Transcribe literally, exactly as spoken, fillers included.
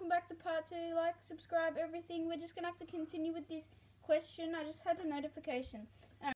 welcome back to part two. Like, subscribe, everything. We're just going to have to continue with this question. I just had a notification.